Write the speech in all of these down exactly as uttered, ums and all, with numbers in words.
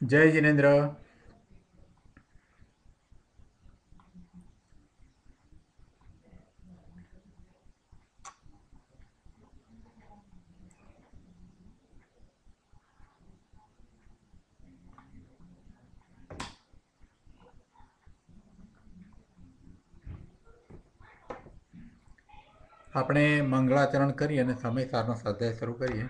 જય જિનેન્દ્ર. આપણે મંગળાચરણ કરી અને સમય સારનો સ્વાધ્યાય શરૂ કરીએ.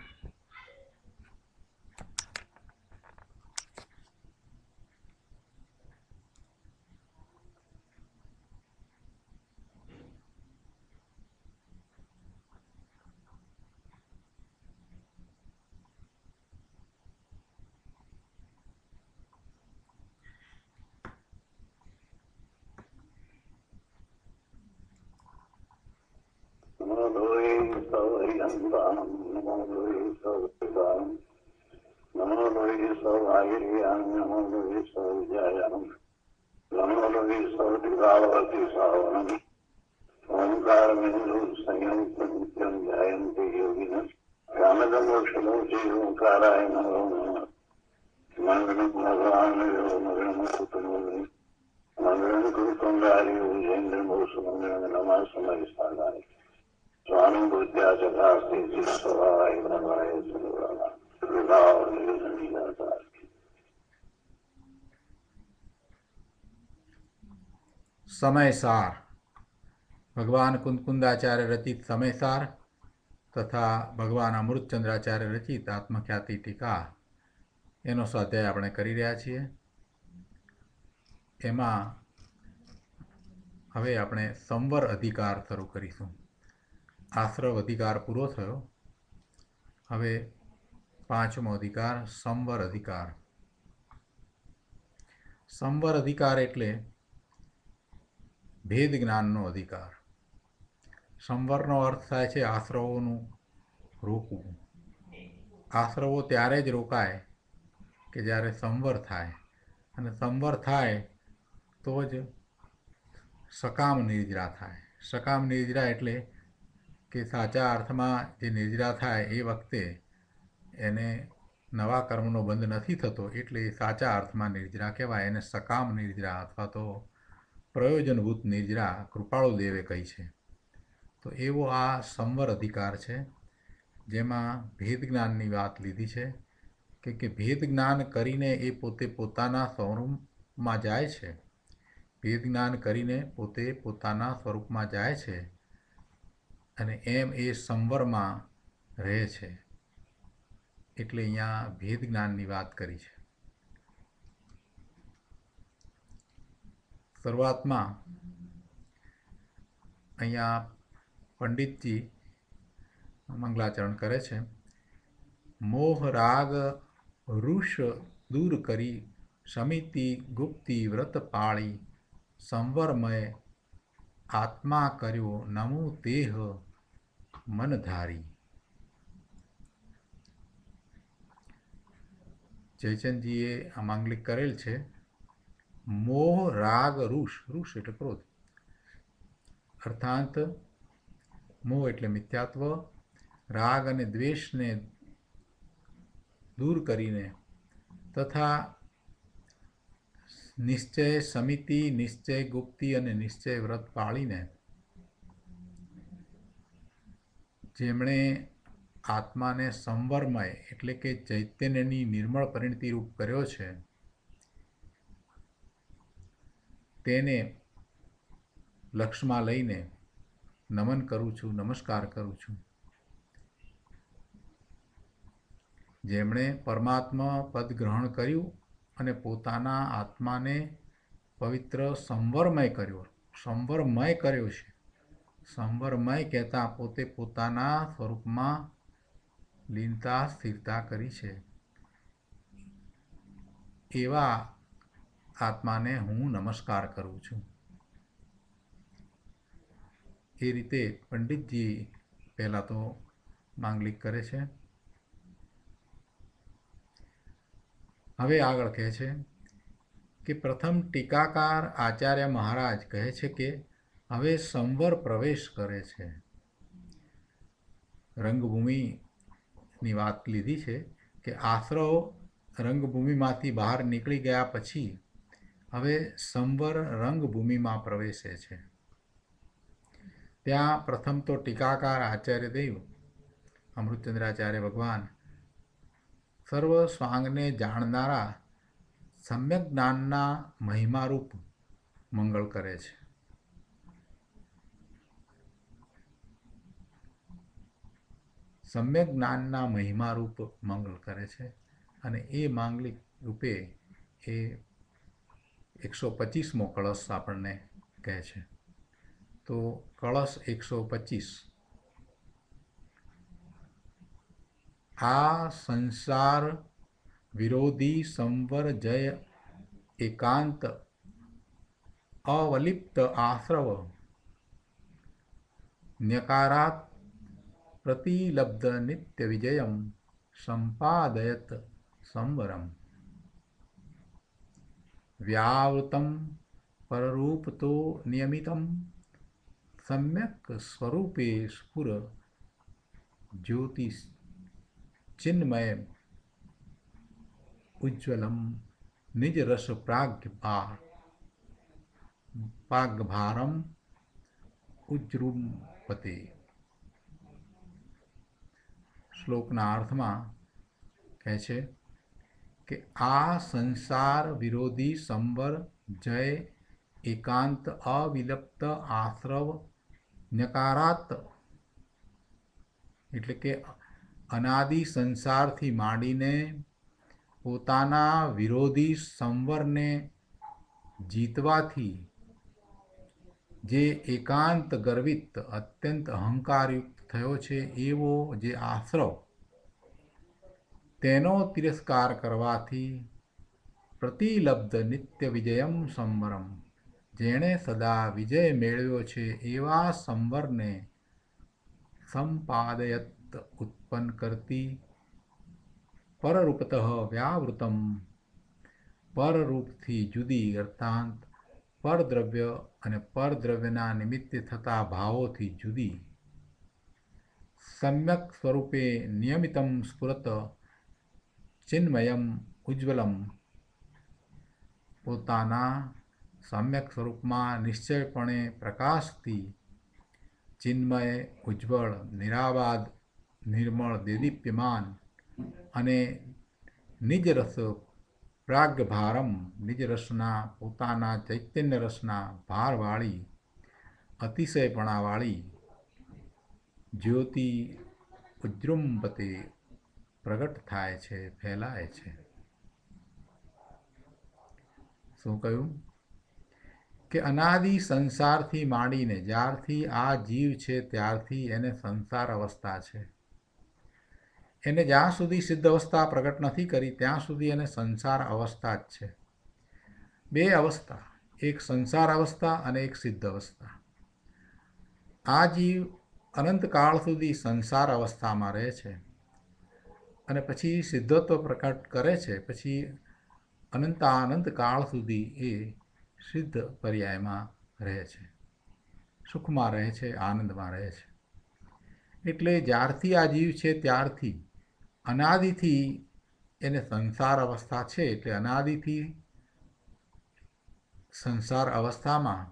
નમો લોહી સૌહરિયંતાનમ નમો લોહી સૌદાનમ નમો લોહી સૌભાગીર્યાન નમો લોહી સૌજયાનમ નમો લોહી સૌદિવાવતી સાવનમ ઓંકાર મેરુ સંયંત નિત્યમ ધ્યાયંતિ યોગિન કામદમોક્ષલોચે ઓંકારાય નમો નમઃ મંગળમ ભગવાન મંગળમ કુટુંબી મંગળમ કુટુંબારી ઉજેન્દ્ર મોક્ષ મંગળમ નમઃ સમય સ્થાનાય સ્વામી બુદ્ધ્યા ચકાસ્તી સ્વભાવાય ભગવાય સર્વના વિભાવ નિર્જનીયતા. સમયસાર ભગવાન કુંદકુંદાચાર્ય રચિત સમયસાર તથા ભગવાન અમૃતચંદ્રાચાર્ય રચિત આત્મખ્યાતિ ટીકા એનો સ્વાધ્યાય આપણે કરી રહ્યા છીએ. એમાં હવે આપણે સંવર અધિકાર શરૂ કરીશું. આશ્રવ અધિકાર પૂરો થયો. હવે પાંચમો અધિકાર સંવર અધિકાર. સંવર અધિકાર એટલે ભેદ જ્ઞાનનો અધિકાર. સંવરનો અર્થ થાય છે આશ્રવોનું રોકવું. આશ્રવો ત્યારે જ રોકાય કે જ્યારે સંવર થાય, અને સંવર થાય તો જ સકામ નિર્જરા થાય. સકામ નિર્જરા એટલે કે સાચા અર્થમાં જે નિર્જરા થાય એ વખતે એને નવા કર્મનો બંધ નથી થતો, એટલે એ સાચા અર્થમાં નિર્જરા કહેવાય. એને સકામ નિર્જરા અથવા તો પ્રયોજનભૂત નિર્જરા કૃપાળુ દેવે કહી છે. તો એવો આ સંવર અધિકાર છે, જેમાં ભેદ જ્ઞાનની વાત લીધી છે કે કે ભેદ જ્ઞાન કરીને એ પોતે પોતાના સ્વરૂપમાં જાય છે. ભેદ જ્ઞાન કરીને પોતે પોતાના સ્વરૂપમાં જાય છે અને એમ એ સંવરમાં રહે છે. એટલે અહીંયા ભેદ જ્ઞાનની વાત કરી છે. શરૂઆતમાં અહીંયા પંડિતજી મંગલાચરણ કરે છે. મોહ રાગ ઋષ દૂર કરી સમિતિ ગુપ્તિ વ્રત પાળી સંવરમય આત્મા કર્યો નમો દેહ મનધારી. જયચંદજીએ આ માંગલિક કરેલ છે. મોહ રાગ ઋષ, ઋષ એટલે ક્રોધ, અર્થાંત મોહ એટલે મિથ્યાત્વ, રાગ અને દ્વેષને દૂર કરીને તથા નિશ્ચય સમિતિ, નિશ્ચય ગુપ્તિ અને નિશ્ચય વ્રત પાળીને જેમણે આત્માને સંવરમય એટલે કે ચૈતન્યની નિર્મળ પરિણતિ રૂપ કર્યો છે, તેને લક્ષમાં લઈને નમન કરું છું, નમસ્કાર કરું છું. જેમણે પરમાત્મા પદ ગ્રહણ કર્યું અને પોતાના આત્માને પવિત્ર સંવરમય કર્યો, સંવરમય કર્યો છે. સંવરમય કહેતા પોતે પોતાના સ્વરૂપમાં લીનતા સ્થિરતા કરી છે, એવા આત્માને હું નમસ્કાર કરું છું. એ રીતે પંડિતજી પહેલાં તો માંગલિક કરે છે. હવે આગળ કહે છે કે પ્રથમ ટીકાકાર આચાર્ય મહારાજ કહે છે કે હવે સંવર પ્રવેશ કરે છે. રંગભૂમિની વાત લીધી છે કે આશ્રવ રંગભૂમિમાંથી બહાર નીકળી ગયા પછી હવે સંવર રંગભૂમિમાં પ્રવેશે છે. ત્યાં પ્રથમ તો ટીકાકાર આચાર્ય દેવ અમૃતચંદ્રાચાર્ય ભગવાન સર્વ સ્વાંગને જાણનારા સમ્યક જ્ઞાનના મહિમારૂપ મંગળ કરે છે. સમ્યક જ્ઞાનના મહિમારૂપ મંગળ કરે છે અને એ માંગલિક રૂપે એ એકસો પચીસમો કળશ આપણને કહે છે. તો કળશ એકસો પચીસ આ સંસાર વિરોધી સંવર જય એકાંત અવલિપ્ત આશ્રવ ન્યકારાત પ્રતિલબ્ધ નિત્ય વિજયમ સંપાદયત સંવરમ વ્યાવૃતમ પરરૂપતો નિયમિતમ સમ્યક સ્વરૂપે સ્ફુર જ્યોતિષ ચિન્મય ઉજ્જવલમ નિજ રસ પ્રાગ્ભાર પાગ્ભારમ ઉજ્જૃંપતે. શ્લોકના અર્થમાં કહે છે કે આ સંસાર વિરોધી સંવર જય એકાંત અવિલપ્ત આશ્રવ ન્યકારાત એટલે કે અનાદિ સંસારથી માંડીને પોતાના વિરોધી સંવરને જીતવાથી જે એકાંત ગર્વિત અત્યંત અહંકારયુક્ત થયો છે એવો જે આશ્રવ તેનો તિરસ્કાર કરવાથી પ્રતિલબ્ધ નિત્ય વિજયમ સંવરમ જેણે સદા વિજય મેળવ્યો છે એવા સંવરને સંપાદયત ઉત્પન્ન કરતી પરરૂપત વ્યાવૃતમ પરરૂપથી જુદી અર્થાંત પરદ્રવ્ય અને પરદ્રવ્યના નિમિત્તે થતા ભાવોથી જુદી સમ્યક સ્વરૂપે નિયમિતમ સ્ફુરત ચિન્મયમ ઉજ્જવલમ પોતાના સમ્યક સ્વરૂપમાં નિશ્ચયપણે પ્રકાશથી ચિન્મય ઉજ્જવળ નિરાબાદ નિર્મળ દેદીપ્યમાન અને નિજ રસ પ્રાગ્ભારમ નિજ રસના પોતાના ચૈતન્ય રસના ભારવાળી અતિશયપણાવાળી જ્યોતિ ઉજૃંભતે પ્રગટ થાય છે, ફેલાય છે. શું કહ્યું કે અનાદિ સંસારથી માંડીને જ્યારથી આ જીવ છે ત્યારથી એને સંસાર અવસ્થા છે. એને જ્યાં સુધી સિદ્ધ અવસ્થા પ્રગટ નથી કરી ત્યાં સુધી એને સંસાર અવસ્થા જ છે. બે અવસ્થા, એક સંસાર અવસ્થા અને એક સિદ્ધ અવસ્થા. આ જીવ અનંતકાળ સુધી સંસાર અવસ્થામાં રહે છે અને પછી સિદ્ધત્વ પ્રકટ કરે છે. પછી અનંતાનંત કાળ સુધી એ સિદ્ધ પર્યાયમાં રહે છે, સુખમાં રહે છે, આનંદમાં રહે છે. એટલે જ્યારથી આ જીવ છે ત્યારથી અનાદિથી એને સંસાર અવસ્થા છે. એટલે અનાદિથી સંસાર અવસ્થામાં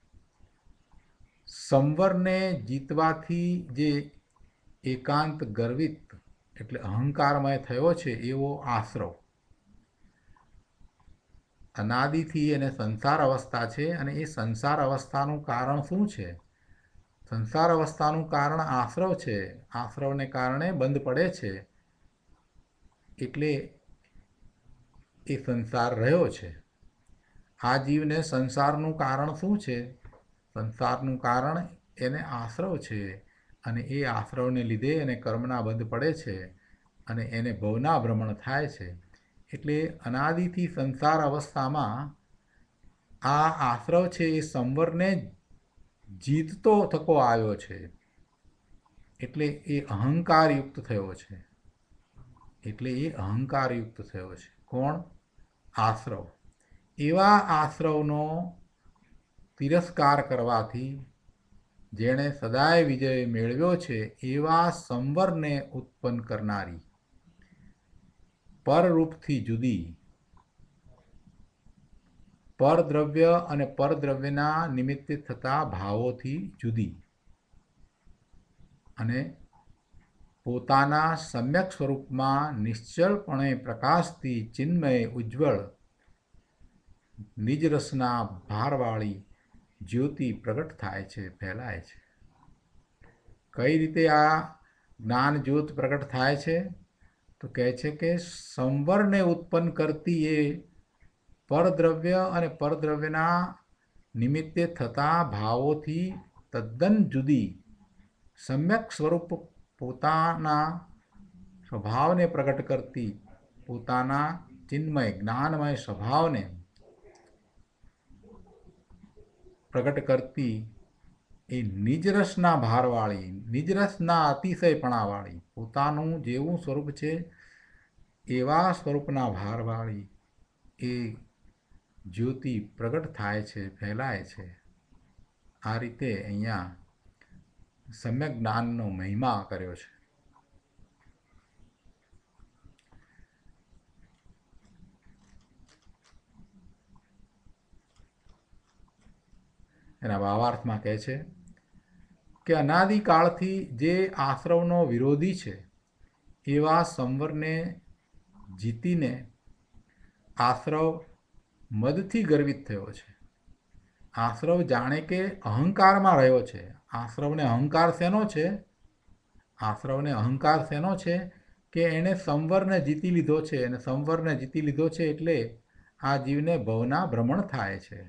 સંવરને જીતવાથી જે એકાંત ગર્વિત એટલે અહંકારમય થયો છે એવો આશ્રવ અનાદિથી એને સંસાર અવસ્થા છે. અને એ સંસાર અવસ્થાનું કારણ શું છે? સંસાર અવસ્થાનું કારણ આશ્રવ છે. આશ્રવને કારણે બંધ પડે છે એટલે એ સંસાર રહ્યો છે. આ જીવને સંસારનું કારણ શું છે? સંસારનું કારણ એને આશ્રવ છે અને એ આશ્રવને લીધે એને કર્મના બંધ પડે છે અને એને ભવના ભ્રમણ થાય છે. એટલે અનાદિથી સંસાર અવસ્થામાં આ આશ્રવ છે એ સંવરને જીતતો થકો આવ્યો છે. એટલે એ અહંકારયુક્ત થયો છે. એટલે એ અહંકારયુક્ત થયો છે. કોણ? આશ્રવ. એવા આશ્રવનો તિરસ્કાર કરવાથી જેણે સદાય વિજય મેળવ્યો છે એવા સંવરને ઉત્પન્ન કરનારી પરરૂપથી જુદી, પરદ્રવ્ય અને પરદ્રવ્યના નિમિત્તે થતા ભાવોથી જુદી અને પોતાના સમ્યક સ્વરૂપમાં નિશ્ચળપણે પ્રકાશથી ચિન્મય ઉજ્જવળ નિજરસના ભારવાળી જ્યોતિ પ્રગટ થાય છે, ફેલાય છે. કઈ રીતે આ જ્ઞાન જ્યોત પ્રગટ થાય છે? તો કહે છે કે સંવરને ઉત્પન્ન કરતી એ પરદ્રવ્ય અને પરદ્રવ્યના નિમિત્તે થતા ભાવોથી તદ્દન જુદી સમ્યક સ્વરૂપ પોતાના સ્વભાવને પ્રગટ કરતી, પોતાના ચિન્મય જ્ઞાનમય સ્વભાવને પ્રગટ કરતી એ નિજરસના ભારવાળી, નિજરસના અતિશયપણાવાળી, પોતાનું જેવું સ્વરૂપ છે એવા સ્વરૂપના ભારવાળી એ જ્યોતિ પ્રગટ થાય છે, ફેલાય છે. આ રીતે અહીંયા સમ્યક જ્ઞાનનો મહિમા કર્યો છે. એના ભાવાર્થમાં કહે છે કે અનાદિકાળથી જે આશ્રવનો વિરોધી છે એવા સંવરને જીતીને આશ્રવ મદથી ગર્વિત થયો છે. આશ્રવ જાણે કે અહંકારમાં રહ્યો છે. આશ્રવને અહંકાર શેનો છે? આશ્રવને અહંકાર શેનો છે કે એણે સંવરને જીતી લીધો છે, અને સંવરને જીતી લીધો છે એટલે આ જીવને ભવના ભ્રમણ થાય છે.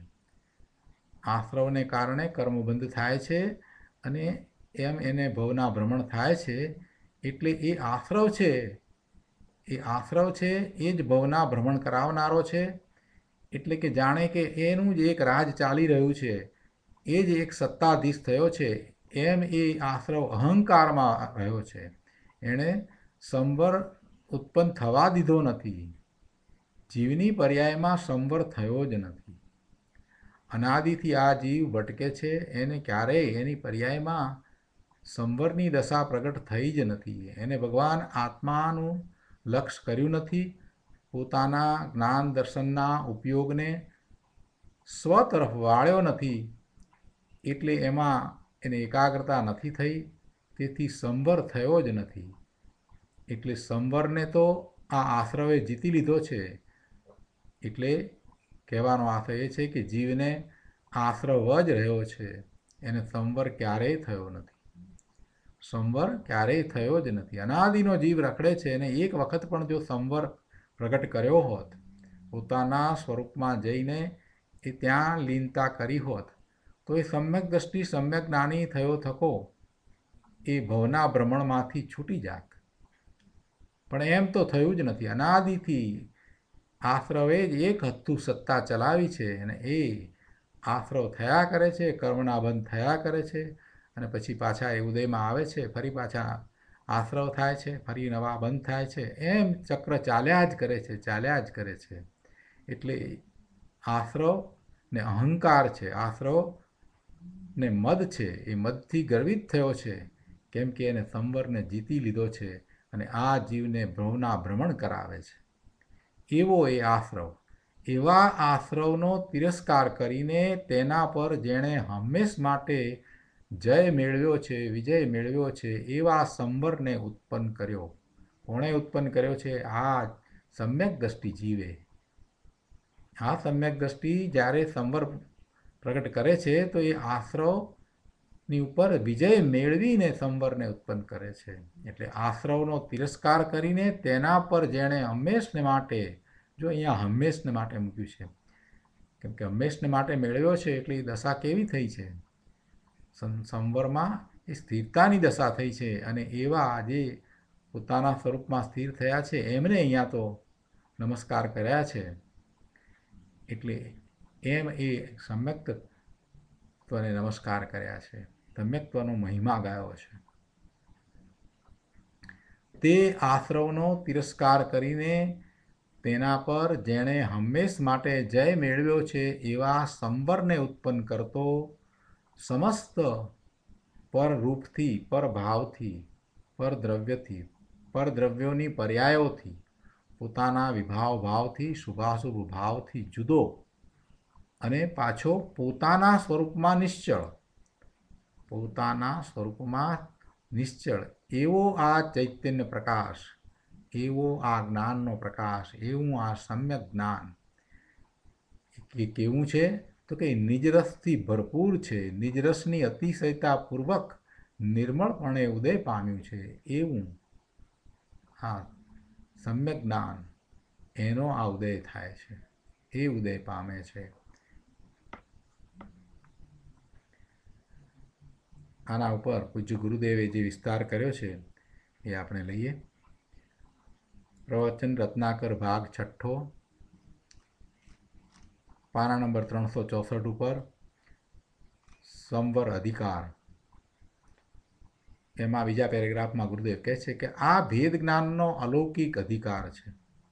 આશ્રવને કારણે કર્મબંધ થાય છે અને એમ એને ભવના ભ્રમણ થાય છે. એટલે એ આશ્રવ છે, એ આશ્રવ છે એ જ ભવના ભ્રમણ કરાવનારો છે. એટલે કે જાણે કે એનું જ એક રાજ ચાલી રહ્યું છે, એ જ એક સત્તાધીશ થયો છે, એમ એ આશ્રવ અહંકારમાં રહ્યો છે. એણે સંવર ઉત્પન્ન થવા દીધો નથી. જીવની પર્યાયમાં સંવર થયો જ નથી. અનાદિથી આ જીવ ભટકે છે, એને ક્યારેય એની પર્યાયમાં સંવરની દશા પ્રગટ થઈ જ નથી. એને ભગવાન આત્માનું લક્ષ્ય કર્યું નથી. પોતાના જ્ઞાન દર્શનના ઉપયોગને સ્વ તરફ વાળ્યો નથી, એટલે એમાં એને એકાગ્રતા નથી થઈ. તેથી સંવર થયો જ નથી. એટલે સંવરને તો આ આશ્રવે જીતી લીધો છે. એટલે કહેવાનો અર્થ એ છે કે જીવને આશ્રવ જ રહ્યો છે, એને સંવર ક્યારેય થયો નથી. સંવર ક્યારેય થયો જ નથી. અનાદિનો જીવ રખડે છે, અને એક વખત પણ જો સંવર પ્રગટ કર્યો હોત, પોતાના સ્વરૂપમાં જઈને એ ત્યાં લીનતા કરી હોત, તો એ સમ્યક દ્રષ્ટિ સમ્યક જ્ઞાની થયો થકો એ ભવના ભ્રમણમાંથી છૂટી જાત. પણ એમ તો થયું જ નથી. અનાદિથી આશ્રવે જ એક હથ્થું સત્તા ચલાવી છે, અને એ આશ્રવ થયા કરે છે, કર્મના બંધ થયા કરે છે, અને પછી પાછા એ ઉદયમાં આવે છે, ફરી પાછા આશ્રવ થાય છે, ફરી નવા બંધ થાય છે. એમ ચક્ર ચાલ્યા જ કરે છે, ચાલ્યા જ કરે છે. એટલે આશ્રવ ને અહંકાર છે, આશ્રવ ને મદ છે. એ મદથી ગર્વિત થયો છે, કેમ કે એને સંવરને જીતી લીધો છે, અને આ જીવને ભ્રમના ભ્રમણ કરાવે છે. એવો એ આશ્રવ, એવા આશ્રવનો તિરસ્કાર કરીને તેના પર જેણે હંમેશ માટે જય મેળવ્યો છે, વિજય મેળવ્યો છે, એવા સંવરને ઉત્પન્ન કર્યો. કોણે ઉત્પન્ન કર્યો છે? આ સમ્યક દ્રષ્ટિ જીવે. આ સમ્યક દ્રષ્ટિ જ્યારે સંવર પ્રગટ કરે છે તો એ આશ્રવની ઉપર વિજય મેળવીને સંવરને ઉત્પન્ન કરે છે. એટલે આશ્રવનો તિરસ્કાર કરીને તેના પર જેણે હંમેશને માટે, જો અહીંયા હંમેશને માટે મૂક્યું છે, કેમ કે હંમેશને માટે મેળવ્યો છે, એટલે એ દશા કેવી થઈ છે? સંવરમાં એ સ્થિરતાની દશા થઈ છે. અને એવા જે પોતાના સ્વરૂપમાં સ્થિર થયા છે એમને અહીંયા તો નમસ્કાર કર્યા છે. એટલે એમ એ સમ્યક્ત્વને નમસ્કાર કર્યા છે, સમ્યક્ત્વનો મહિમા ગાયો છે. તે આશ્રવનો તિરસ્કાર કરીને તેના પર જેણે હંમેશ માટે જય મેળવ્યો છે એવા સંવરને ઉત્પન્ન કરતો સમસ્ત પરરૂપથી, પરભાવથી, પરદ્રવ્યથી, પરદ્રવ્યોની પર્યાયોથી, પોતાના વિભાવ ભાવથી શુભાશુભ ભાવથી જુદો અને પાછો પોતાના સ્વરૂપમાં નિશ્ચળ પોતાના સ્વરૂપમાં નિશ્ચળ એવો આ ચૈતન્ય પ્રકાશ, એવો આ જ્ઞાનનો પ્રકાશ, એવું આ સમ્યક જ્ઞાન એ કેવું છે તો કે નિજરસથી ભરપૂર છે, નિજરસની અતિશયતાપૂર્વક નિર્મળપણે ઉદય પામ્યું છે, એવું આ સમ્યક જ્ઞાન એનો આ ઉદય થાય છે, એ ઉદય પામે છે. આના ઉપર પૂજ્ય ગુરુદેવે જે વિસ્તાર કર્યો છે એ આપણે લઈએ. પ્રવચન રત્નાકર ભાગ છઠ્ઠો, પાના નંબર ત્રણસો ચોસઠ ઉપર સંવર અધિકાર. એમાં બીજા પેરેગ્રાફમાં ગુરુદેવ કહે છે કે આ ભેદ જ્ઞાનનો અલૌકિક અધિકાર છે.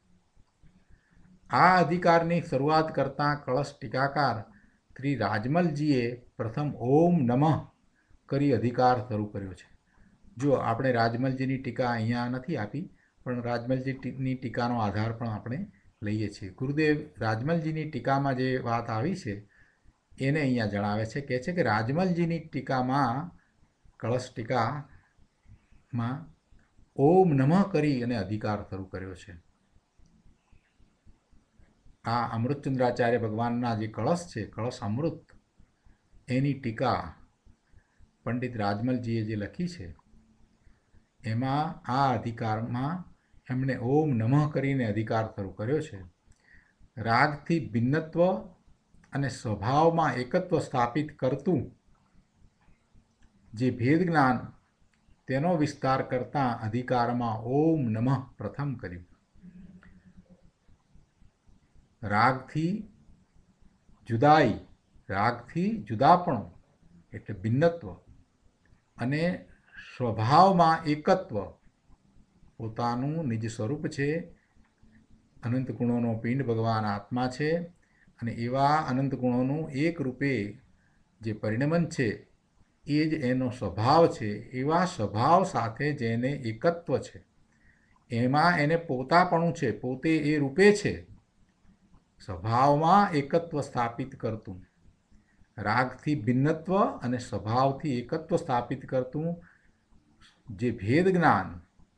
આ અધિકારની શરૂઆત કરતા કળશ ટીકાકાર શ્રી રાજમલજીએ પ્રથમ ઓમ નમઃ કરી અધિકાર શરૂ કર્યો છે. જો આપણે રાજમલજીની ટીકા અહીંયા નથી આપી, પણ રાજમલજીની ટીકાનો આધાર પણ આપણે લઈએ છીએ. ગુરુદેવ રાજમલજીની ટીકામાં જે વાત આવી છે એને અહીંયા જણાવે છે. કહે છે કે રાજમલજીની ટીકામાં, કળશ ટીકામાં ઓમ નમઃ કરી અને અધિકાર શરૂ કર્યો છે. આ અમૃતચંદ્રાચાર્ય ભગવાનના જે કળશ છે, કળશ અમૃત, એની ટીકા પંડિત રાજમલજીએ જે લખી છે એમાં આ અધિકારમાં એમણે ઓમ નમઃ કરીને અધિકાર શરૂ કર્યો છે. રાગથી ભિન્નત્વ અને સ્વભાવમાં એકત્વ સ્થાપિત કરતું જે ભેદ જ્ઞાન, તેનો વિસ્તાર કરતા અધિકારમાં ઓમ નમઃ પ્રથમ કર્યું. રાગથી જુદાઈ, રાગથી જુદાપણું એટલે ભિન્નત્વ, અને સ્વભાવમાં એકત્વ, પોતાનું નિજ સ્વરૂપ છે, અનંત ગુણોનો પિંડ ભગવાન આત્મા છે, અને એવા અનંત ગુણોનું એક રૂપે જે પરિણમન છે એ જ એનો સ્વભાવ છે. એવા સ્વભાવ સાથે જેને એકત્વ છે, એમાં એને પોતાપણું છે, પોતે એ રૂપે છે, સ્વભાવમાં એકત્વ સ્થાપિત કરતું, રાગથી ભિન્નત્વ અને સ્વભાવથી એકત્વ સ્થાપિત કરતું જે ભેદ જ્ઞાન,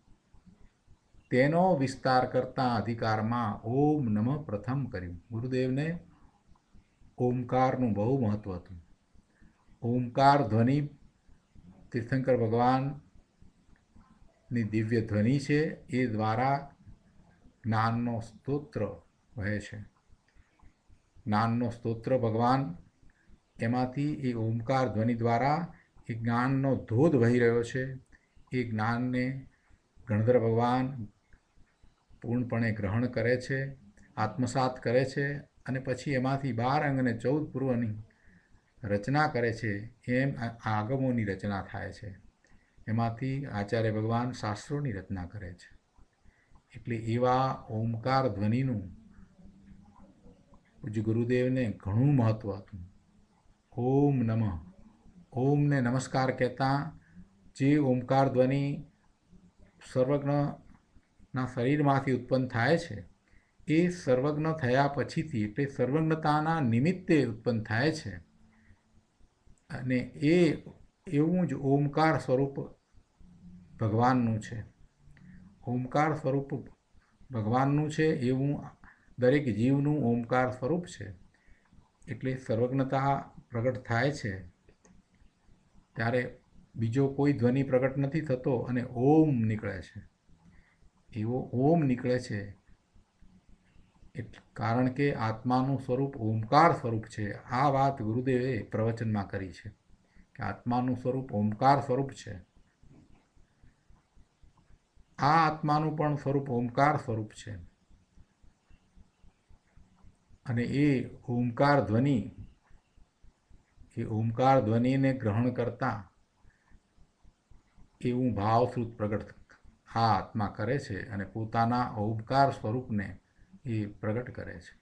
તેનો વિસ્તાર કરતા અધિકારમાં ઓમ નમઃ પ્રથમ કર્યું. ગુરુદેવને ઓમકારનું બહુ મહત્વ હતું. ઓમકાર ધ્વનિ તીર્થંકર ભગવાનની દિવ્ય ધ્વનિ છે, એ દ્વારા જ્ઞાનનો સ્તોત્ર વહે છે. જ્ઞાનનો સ્તોત્ર ભગવાન, એમાંથી એ ઓમકાર ધ્વનિ દ્વારા એ જ્ઞાનનો ધોધ વહી રહ્યો છે. એ જ્ઞાનને ગણધર ભગવાન પૂર્ણપણે ગ્રહણ કરે છે, આત્મસાત કરે છે, અને પછી એમાંથી બાર અંગ અને ચૌદ પૂર્વની રચના કરે છે. એમ આગમોની રચના થાય છે. એમાંથી આચાર્ય ભગવાન શાસ્ત્રોની રચના કરે છે. એટલે એવા ઓમકાર ધ્વનિનું પૂજ્ય ગુરુદેવને ઘણું મહત્વ હતું. ઓમ નમઃ, ઓમને નમસ્કાર કહેતા જે ઓમકાર ધ્વનિ સર્વજ્ઞના શરીરમાંથી ઉત્પન્ન થાય છે, એ સર્વજ્ઞ થયા પછીથી, એટલે સર્વજ્ઞતાના નિમિત્તે ઉત્પન્ન થાય છે. અને એ એવું જ ઓમકાર સ્વરૂપ ભગવાનનું છે. ઓમકાર સ્વરૂપ ભગવાનનું છે એવું દરેક જીવનું ઓમકાર સ્વરૂપ છે. એટલે સર્વજ્ઞતા પ્રગટ થાય છે ત્યારે બીજો કોઈ ધ્વનિ પ્રગટ નથી થતો અને ઓમ નીકળે છે. એવો ઓમ નીકળે છે એટલે કારણ કે આત્માનું સ્વરૂપ ઓમકાર સ્વરૂપ છે. આ વાત ગુરુદેવે પ્રવચનમાં કરી છે કે આત્માનું સ્વરૂપ ઓમકાર સ્વરૂપ છે. આ આત્માનું પણ સ્વરૂપ ઓમકાર સ્વરૂપ છે. અને એ ઓમકાર ધ્વનિ, એ ઓમકાર ધ્વનિને ગ્રહણ કરતા એવું ભાવશ્રુત પ્રગટ આ આત્મા કરે છે અને પોતાના ઓમકાર સ્વરૂપને એ પ્રગટ કરે છે.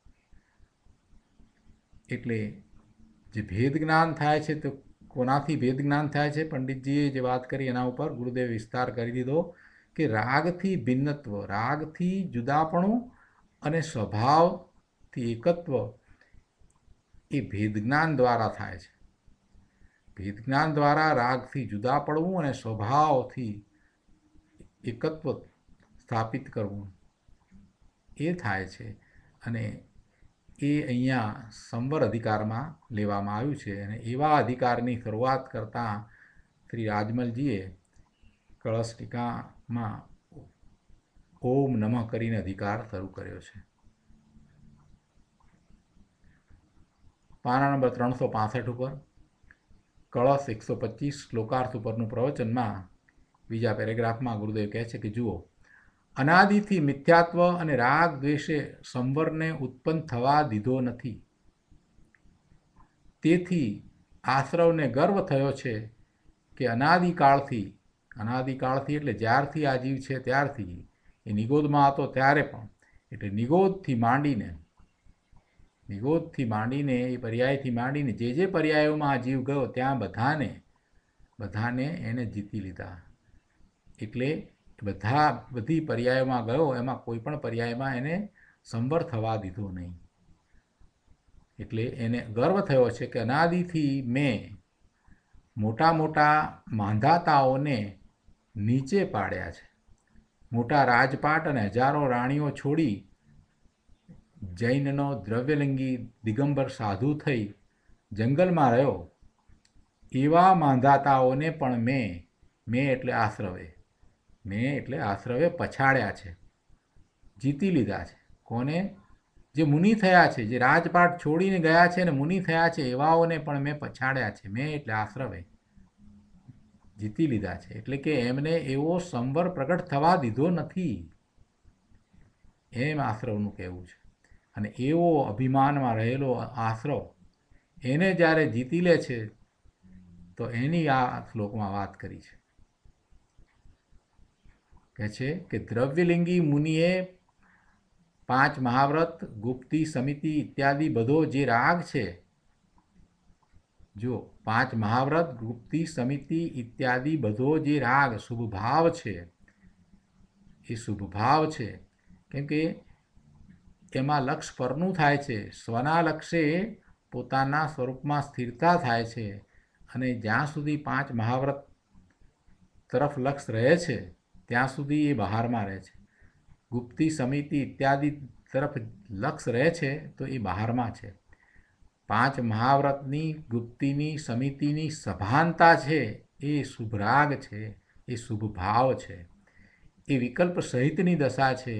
એટલે જે ભેદ જ્ઞાન થાય છે, તો કોનાથી ભેદ જ્ઞાન થાય છે? પંડિતજીએ જે વાત કરી એના ઉપર ગુરુદેવ વિસ્તાર કરી દીધો કે રાગથી ભિન્નત્વ, રાગથી જુદાપણું અને સ્વભાવથી એકત્વ એ ભેદજ્ઞાન દ્વારા થાય છે. ભેદજ્ઞાન દ્વારા રાગથી જુદા પડવું અને સ્વભાવથી એકત્વ સ્થાપિત કરવું એ થાય છે. અને એ અહીંયા સંવર અધિકારમાં લેવામાં આવ્યું છે. અને એવા અધિકારની શરૂઆત કરતાં શ્રી રાજમલજીએ કળશ ટીકામાં ઓમ નમઃ કરીને અધિકાર શરૂ કર્યો છે. પાના નંબર ત્રણસો પાસઠ ઉપર કળશ એકસો પચીસ શ્લોકાર્થ ઉપરનું પ્રવચનમાં બીજા પેરેગ્રાફમાં ગુરુદેવ કહે છે કે જુઓ, અનાદિથી મિથ્યાત્વ અને રાગ દ્વેષે સંવરને ઉત્પન્ન થવા દીધો નથી. તેથી આશ્રવને ગર્વ થયો છે કે અનાદિકાળથી, અનાદિકાળથી એટલે જ્યારથી આ જીવ છે ત્યારથી, એ નિગોદમાં હતો ત્યારે પણ, એટલે નિગોદથી માંડીને નિગોદથી માંડીને એ પર્યાયથી માંડીને જે જે પર્યાયોમાં આ જીવ ગયો ત્યાં બધાને બધાને એને જીતી લીધા. એટલે બધા બધી પર્યાયોમાં ગયો એમાં કોઈ પણ પર્યાયમાં એને સંવર થવા દીધો નહીં. એટલે એને ગર્વ થયો છે કે અનાદિથી મેં મોટા મોટા માંધાતાઓને નીચે પાડ્યા છે. મોટા રાજપાટ અને હજારો રાણીઓ છોડી જૈનનો દ્રવ્યલિંગી દિગંબર સાધુ થઈ જંગલમાં રહ્યો, એવા માંધાતાઓને પણ મેં મેં એટલે આશ્રવે મેં એટલે આશ્રવે પછાડ્યા છે, જીતી લીધા છે. કોને? જે મુનિ થયા છે, જે રાજપાટ છોડીને ગયા છે ને મુનિ થયા છે, એવાઓને પણ મેં પછાડ્યા છે. મેં એટલે આશ્રવે જીતી લીધા છે. એટલે કે એમને એવો સંવર પ્રગટ થવા દીધો નથી, એમ આશ્રવનું કહેવું છે. અને એવો અભિમાનમાં રહેલો આશ્રવ એને જ્યારે જીતી લે છે તો એની આ શ્લોકમાં વાત કરી છે. કહે છે કે દ્રવ્યલિંગી મુનિએ પાંચ મહાવ્રત, ગુપ્તી, સમિતિ ઇત્યાદિ બધો જે રાગ છે, જો પાંચ મહાવ્રત, ગુપ્તી, સમિતિ ઇત્યાદિ બધો જે રાગ શુભ ભાવ છે, એ શુભ ભાવ છે. કેમ કે એમાં લક્ષ પરનું થાય છે, સ્વના લક્ષે પોતાના સ્વરૂપમાં સ્થિરતા થાય છે. અને જ્યાં સુધી પાંચ મહાવ્રત તરફ લક્ષ રહે છે ત્યાં સુધી એ બહારમાં રહે છે. ગુપ્તી, સમિતિ ઇત્યાદિ તરફ લક્ષ રહે છે તો એ બહારમાં છે. પાંચ મહાવ્રતની, ગુપ્તીની, સમિતિની સભાનતા છે એ શુભ રાગ છે, એ શુભ ભાવ છે, એ વિકલ્પ સહિતની દશા છે.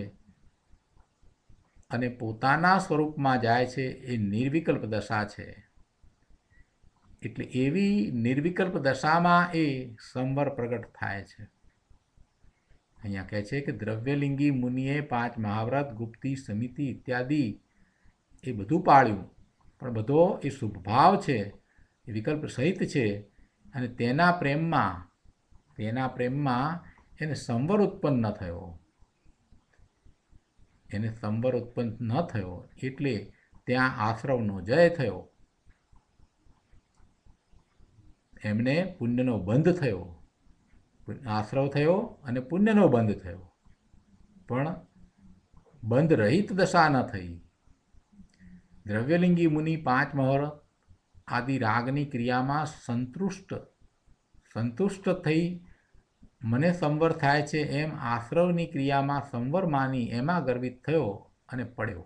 અને પોતાના સ્વરૂપમાં જાય છે એ નિર્વિકલ્પ દશા છે. એટલે એવી નિર્વિકલ્પ દશામાં એ સંવર પ્રગટ થાય છે. અહીંયા કહે છે કે દ્રવ્યલિંગી મુનિએ પાંચ મહાવ્રત, ગુપ્તી, સમિતિ ઇત્યાદિ એ બધું પાળ્યું, પણ બધો એ શુભ ભાવ છે, એ વિકલ્પ સહિત છે. અને તેના પ્રેમમાં તેના પ્રેમમાં એને સંવર ઉત્પન્ન ન થયો એને સંવર ઉત્પન્ન ન થયો એટલે ત્યાં આશ્રવનો જય થયો, એમને પુણ્યનો બંધ થયો. આશ્રવ થયો અને પુણ્યનો બંધ થયો, પણ બંધ રહિત દશા ન થઈ. દ્રવ્યલિંગી મુનિ પાંચ મહાવ્રત આદિ રાગની ક્રિયામાં સંતુષ્ટ સંતુષ્ટ થઈ મને સંવર થાય છે એમ આશ્રવની ક્રિયામાં સંવર માની એમાં ગર્વિત થયો અને પડ્યો.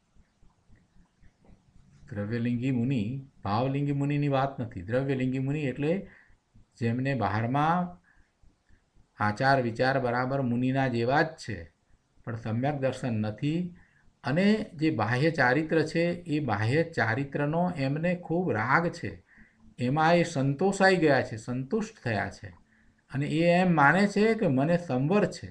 દ્રવ્યલિંગી મુનિ ભાવલિંગી મુનિની વાત નથી. દ્રવ્યલિંગી મુનિ એટલે જેમને બહારમાં આચાર વિચાર બરાબર મુનિના જેવા જ છે, પણ સમ્યક દર્શન નથી. અને જે બાહ્ય ચારિત્ર છે એ બાહ્ય ચારિત્રનો એમને ખૂબ રાગ છે, એમાં એ સંતોષાઈ ગયા છે, સંતુષ્ટ થયા છે. અને એ એમ માને છે કે મને સંવર છે.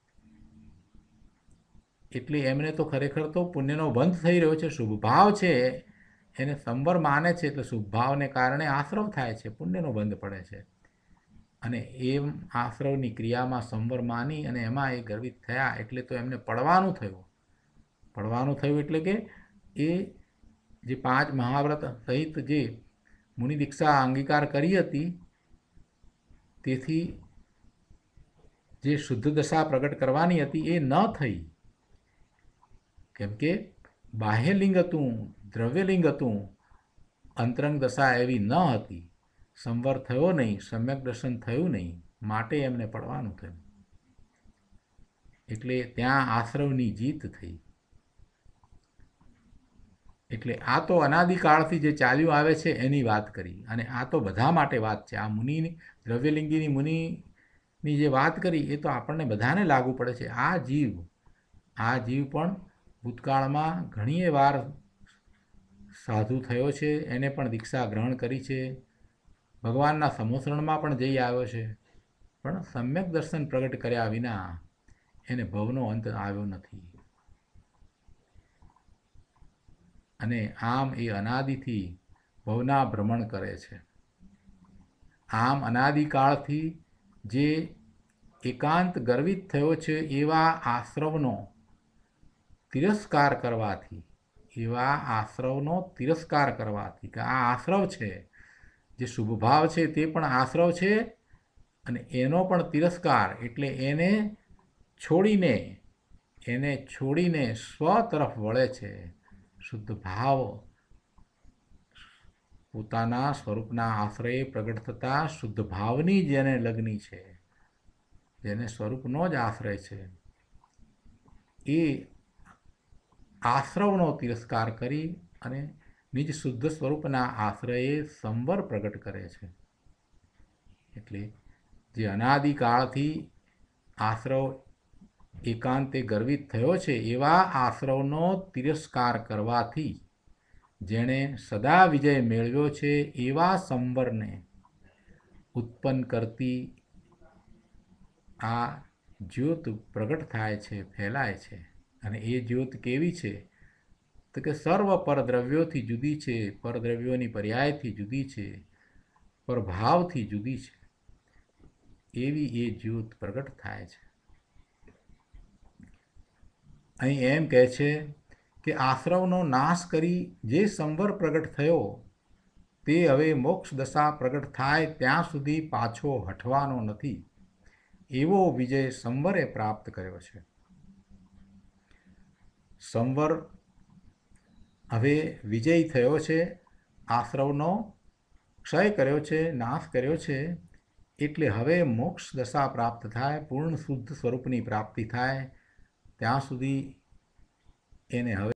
એટલે એમને તો ખરેખર તો પુણ્યનો બંધ થઈ રહ્યો છે, શુભ ભાવ છે, એને સંવર માને છે. એટલે શુભ ભાવને કારણે આશ્રવ થાય છે, પુણ્યનો બંધ પડે છે. અને એમ આશ્રવની ક્રિયામાં સંવર માની અને એમાં એ ગર્વિત થયા એટલે તો એમને પડવાનું થયું. પડવાનું થયું એટલે કે એ જે પાંચ મહાવ્રત સહિત જે મુનિ દીક્ષા અંગીકાર કરી હતી, તેથી જે શુદ્ધ દશા પ્રગટ કરવાની હતી એ ન થઈ, કેમ કે બાહ્યલિંગ હતું, દ્રવ્યલિંગ હતું, અંતરંગ દશા એવી ન હતી, સંવર થયો નહીં, સમ્યક દર્શન થયું નહીં, માટે એમને પડવાનું થયું. એટલે ત્યાં આશ્રવની જીત થઈ. એટલે આ તો અનાદિકાળથી જે ચાલ્યું આવે છે એની વાત કરી, અને આ તો બધા માટે વાત છે. આ મુનિની, દ્રવ્યલિંગીની મુનિની જે વાત કરી એ તો આપણને બધાને લાગુ પડે છે. આ જીવ આ જીવ પણ ભૂતકાળમાં ઘણીએ વાર સાધુ થયો છે, એને પણ દીક્ષા ગ્રહણ કરી છે, ભગવાનના સમોસરણમાં પણ જઈ આવ્યો છે, પણ સમ્યક દર્શન પ્રગટ કર્યા વિના એને ભવનો અંત આવ્યો નથી. અને આમ એ અનાદિથી ભવના ભ્રમણ કરે છે. આમ અનાદિકાળથી જે એકાંત ગર્વિત થયો છે એવા આશ્રવનો તિરસ્કાર કરવાથી, એવા આશ્રવનો તિરસ્કાર કરવાથી કે આ આશ્રવ છે, જે શુભભાવ છે તે પણ આશ્રવ છે, અને એનો પણ તિરસ્કાર એટલે એને છોડીને એને છોડીને સ્વ તરફ વળે છે. શુદ્ધ ભાવ પોતાના સ્વરૂપના આશ્રય પ્રગટ થતા શુદ્ધ ભાવની જેને લગ્ની છે, જેને સ્વરૂપનો જ આશ્રય છે, એ આશ્રવનો તિરસ્કાર કરી અને નિજ શુદ્ધ સ્વરૂપના આશ્રયે સંવર પ્રગટ કરે છે. એટલે જે અનાદિકાળથી આશ્રવ એકાંતે ગર્વિત થયો છે એવા આશ્રવનો તિરસ્કાર કરવાથી જેણે સદા વિજય મેળવ્યો છે એવા સંવરને ઉત્પન્ન કરતી આ જ્યોત પ્રગટ થાય છે, ફેલાય છે. અને એ જ્યોત કેવી છે તો કે સર્વ પરદ્રવ્યોથી જુદી છે, પરદ્રવ્યોની પર્યાયથી જુદી છે, પરભાવથી જુદી છે, એવી એ જ્યોત પ્રગટ થાય છે. અહીં એમ કહે છે કે આશ્રવનો નાશ કરી જે સંવર પ્રગટ થયો તે હવે મોક્ષ દશા પ્રગટ થાય ત્યાં સુધી પાછો હટવાનો નથી, એવો વિજય સંવરે પ્રાપ્ત કર્યો છે. સંવર હવે વિજય થયો છે, આશ્રવનો ક્ષય કર્યો છે, નાશ કર્યો છે, એટલે હવે મોક્ષ દશા પ્રાપ્ત થાય, પૂર્ણ શુદ્ધ સ્વરૂપની પ્રાપ્તિ થાય ત્યાં સુધી એને હવે